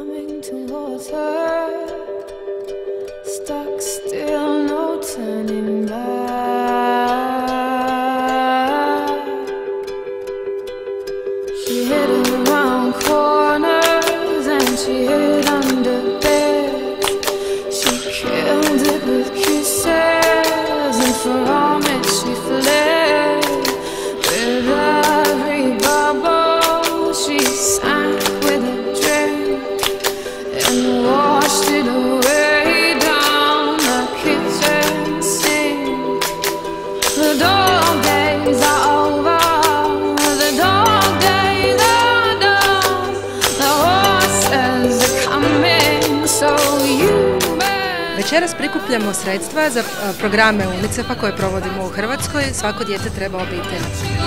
coming towards her, stuck still, no turning back. She hid around corners and she hid under beds. She killed it with kisses and from it she fled. With every bubble she sank with a drink and washed it away down the kitchen sink. The dog days are over, the dog days are done, the horses are coming, so you Večeras prikupljamo sredstva za programe UNICEF-a koje provodimo u Hrvatskoj. Svako dijete treba obitelj.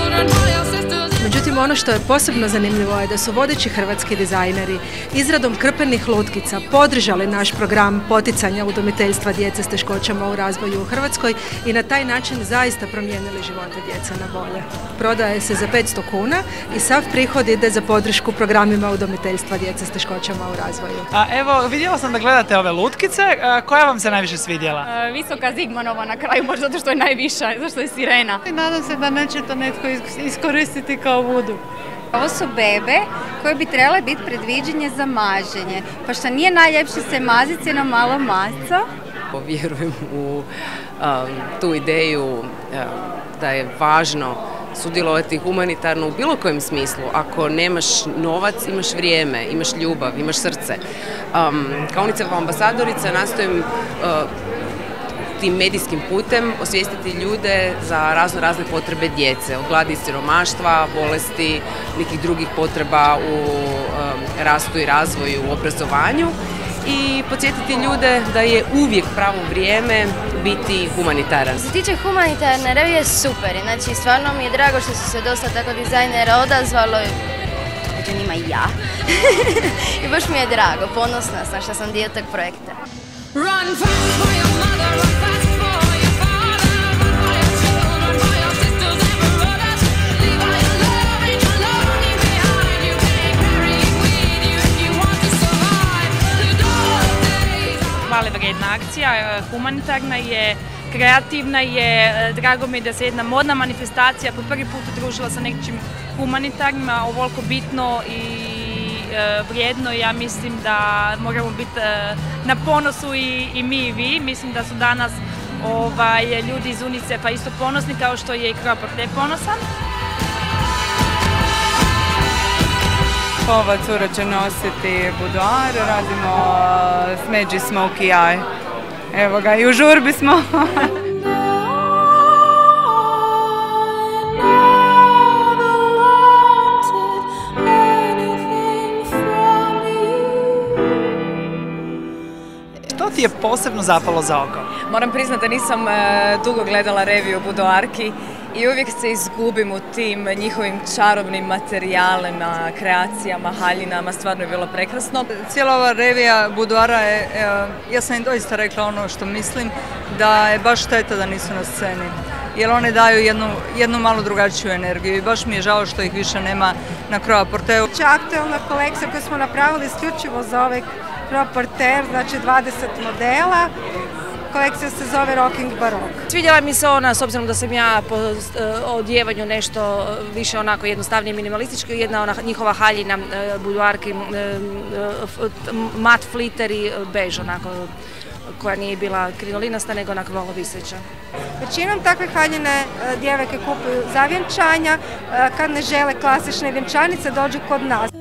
Međutim, ono što je posebno zanimljivo je da su vodeći hrvatski dizajneri izradom krpenih lutkica podržali naš program poticanja udomiteljstva djece s teškoćama u razvoju u Hrvatskoj i na taj način zaista promijenili živote djece na bolje. Prodaje se za 500 kuna i sav prihod ide za podršku programima udomiteljstva djece s teškoćama u razvoju. Evo, vidjela sam da gledate ove lutkice. Koja vam se najviše svidjela? Visoka Zigmanova na kraju, možda zato što je najviša, zašto je sirena. I nadam se da neće to netko iskoristiti kao vudu. Ovo su bebe koje bi trebale biti predviđenje za maženje. Pa što nije najljepše se maziti na malo maca. Vjerujem u tu ideju da je važno sudjelovati humanitarno u bilo kojem smislu. Ako nemaš novac, imaš vrijeme, imaš ljubav, imaš srce. Kao UNICEF-ova ambasadorica nastojim tim medijskim putem osvijestiti ljude za razne potrebe djece, od gladi i siromaštva, bolesti, nekih drugih potreba u rastu i razvoju, u obrazovanju i podsjetiti ljude da je uvijek pravo vrijeme biti humanitaran. Što se tiče humanitarne revije, super. Znači, stvarno mi je drago što su se dosta tako dizajnera odazvalo, među njima i ja. I baš mi je drago, ponosna sam što sam dio tog projekta. Hvale vrijedna akcija, humanitarna je, kreativna je, drago mi je da se jedna modna manifestacija po prvi put udružila sa nečim humanitarnim, ovoliko bitno i vrijedno. Ja mislim da moramo biti na ponosu i mi i vi. Mislim da su danas ljudi iz UNICEF-a isto ponosni kao što je i Croix Porter ponosan. Ova cura će nositi budoar, radimo smeđi smoky eye. Evo ga, i u žurbi smo. Što ti je posebno zapalo za oko? Moram priznati da nisam dugo gledala reviju budoarki i uvijek se izgubim u tim njihovim čarobnim materijalima, kreacijama, haljinama, stvarno je bilo prekrasno. Cijela ova revija budoara je, ja sam im doista rekla ono što mislim, da je baš šteta da nisu na sceni. Jer one daju jednu malo drugačiju energiju i baš mi je žao što ih više nema na Croix Porteru. Aktualna kolekcija koju smo napravili isključivo za ovaj Croix Porter, znači 20 modela. Kolekcija se zove Rocking Baroque. Svidjela mi se ona, s obzirom da sam ja po odjevanju nešto više onako jednostavnije minimalistički, jedna ona njihova haljina budoarki, mat fliter i bež onako, koja nije bila krinolinasta nego onako malo viseća. Većinom takve haljine djevojke kupuju za vjenčanja, kad ne žele klasične vjenčanice dođu kod nas.